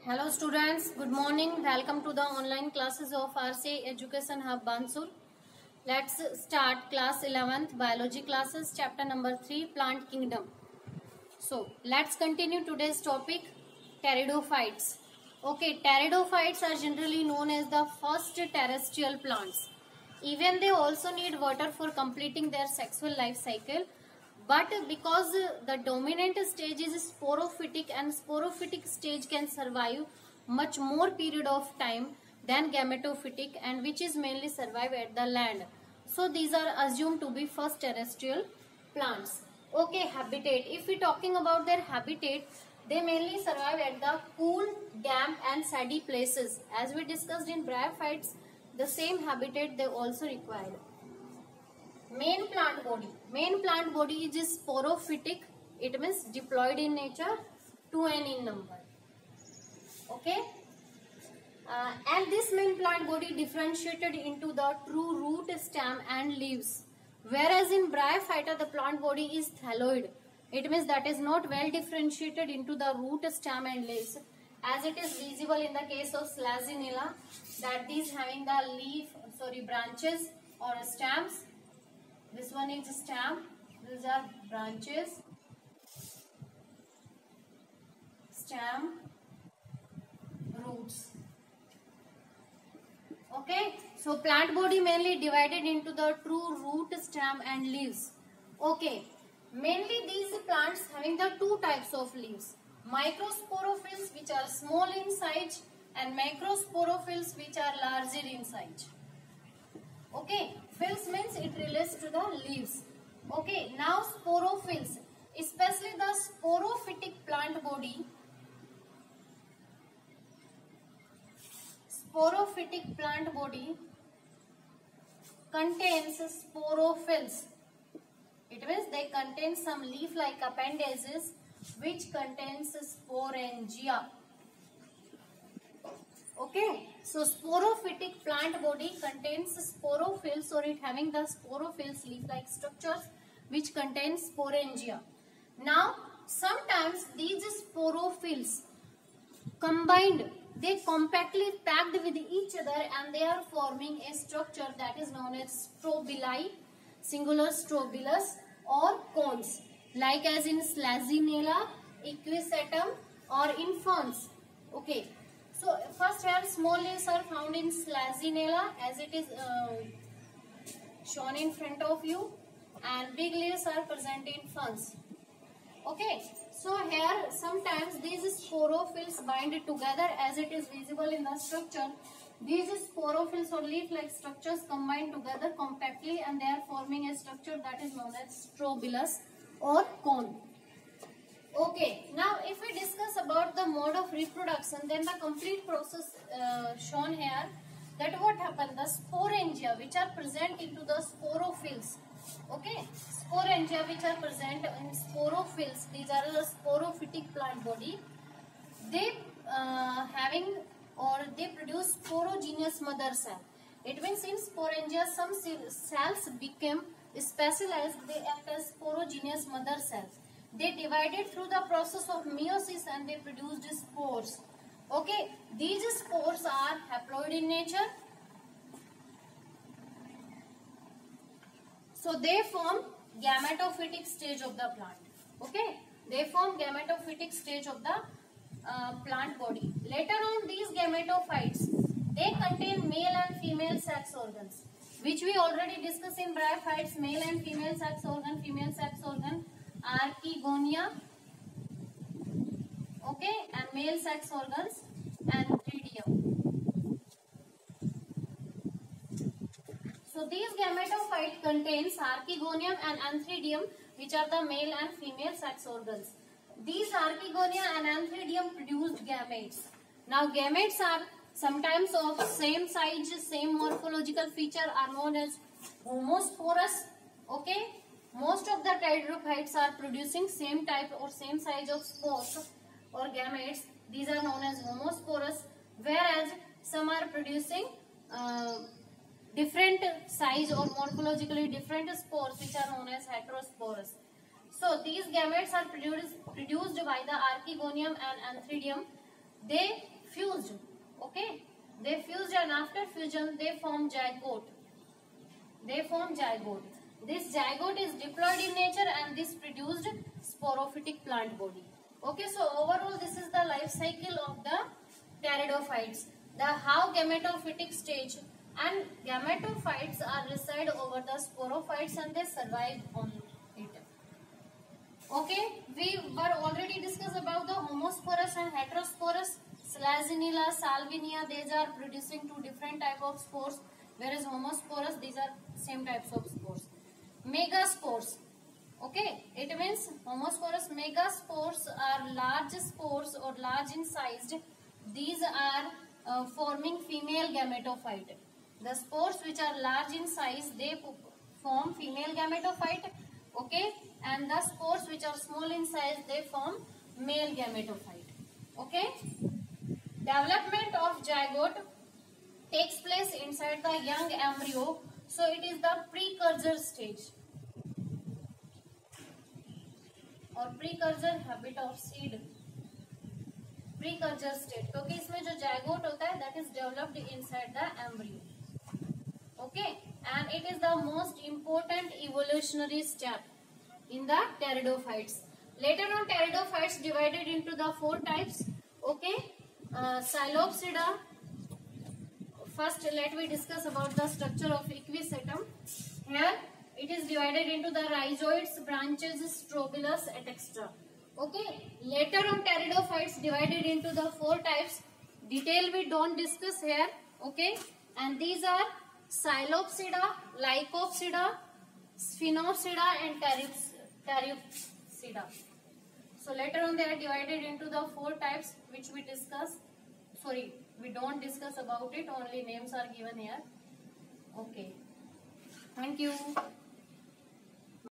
Hello students, good morning. Welcome to the online classes of RCA Education Hub Bansur. Let's start class 11th biology classes, chapter number 3, plant kingdom. So let's continue today's topic, pteridophytes. Okay, pteridophytes are generally known as the first terrestrial plants. Even they also need water for completing their sexual life cycle. But because the dominant stage is sporophytic and sporophytic stage can survive much more period of time than gametophytic and which is mainly survive at the land. So these are assumed to be first terrestrial plants. Okay, habitat. If we talking about their habitat, they mainly survive at the cool, damp and sandy places. As we discussed in bryophytes, the same habitat they also require. Main plant body is sporophytic. It means diploid in nature, 2n in number. Okay, and this main plant body differentiated into the true root, stem and leaves, whereas in bryophyta the plant body is thalloid. It means that is not well differentiated into the root, stem and leaves, as it is visible in the case of Slazinella, that is having the branches or stems. This one is stem, these are branches, stem, roots. Okay, so plant body mainly divided into the true root, stem and leaves. Okay, mainly these plants having the two types of leaves, microsporophylls which are small in size and macrosporophylls which are larger in size. Okay, phylls means it relates to the leaves. Okay, now sporophylls, especially the sporophytic plant body. Sporophytic plant body contains sporophylls. It means they contain some leaf-like appendages which contains sporangia. Okay, so sporophytic plant body contains sporophylls or it having the sporophylls leaf-like structures which contains sporangia. Now, sometimes these sporophylls combined, they compactly packed with each other and they are forming a structure that is known as strobili, singular strobilus or cones, like as in Slazinella, equisetum or in ferns. Okay. So first here small leaves are found in Slazinella as it is shown in front of you, and big leaves are present in ferns. Okay, so here sometimes these sporophylls bind together as it is visible in the structure. These sporophylls or leaf-like structures combine together compactly and they are forming a structure that is known as strobilus or cone. Okay, now if we discuss about the mode of reproduction, then the complete process shown here, that what happened, the sporangia which are present into the sporophylls, okay, sporangia which are present in sporophylls, these are the sporophytic plant body, they they produce sporogenous mother cell. It means in sporangia some cells became specialized, they act as sporogenous mother cells. They divided through the process of meiosis and they produced spores. Okay, these spores are haploid in nature. So they form gametophytic stage of the plant. Okay, they form gametophytic stage of the plant body. Later on, these gametophytes, they contain male and female sex organs, which we already discussed in bryophytes. Male and female sex organ, Archegonia, okay, and male sex organs, Antheridium. So these gametophyte contains Archegonium and Antheridium, which are the male and female sex organs. These Archegonia and Antheridium produced gametes. Now gametes are sometimes of same size, same morphological feature, are known as homosporous. Okay. Most of the pteridophytes are producing same type or same size of spores or gametes. These are known as homosporous, whereas some are producing different size or morphologically different spores which are known as heterosporous. So these gametes are produced by the Archegonium and Antheridium. They fused. Okay, they fused and after fusion they form zygote. This zygote is diploid in nature and this produced sporophytic plant body. Okay, so overall this is the life cycle of the pteridophytes. The how gametophytic stage, and gametophytes are reside over the sporophytes and they survive on it. Okay, we were already discussed about the homosporous and heterosporous. Slazinella, Salvinia, these are producing two different type of spores, whereas homosporous, these are same types of spores. Megaspores. Okay, it means homosporous. Megaspores are large spores or large in size. These are forming female gametophyte. The spores which are large in size, they form female gametophyte. Okay, and the spores which are small in size, they form male gametophyte. Okay, development of zygote takes place inside the young embryo, so it is the precursor stage और precursor habit of seed. Precursor state, क्योंकि इसमें जो zygote होता है that is developed inside the embryo. Okay, and it is the most important evolutionary step in the pteridophytes. Later on, pteridophytes divided into the 4 types. Okay, Psilopsida. First, let me discuss about the structure of Equisetum. Here, it is divided into the rhizoids, branches, strobilus, etc. Okay. Later on, pteridophytes divided into the 4 types. Detail we don't discuss here. Okay. And these are Psilopsida, Lycopsida, Sphenopsida, and Pteropsida. So later on, they are divided into the 4 types which we discuss. Sorry, we don't discuss about it. Only names are given here. Okay. Thank you.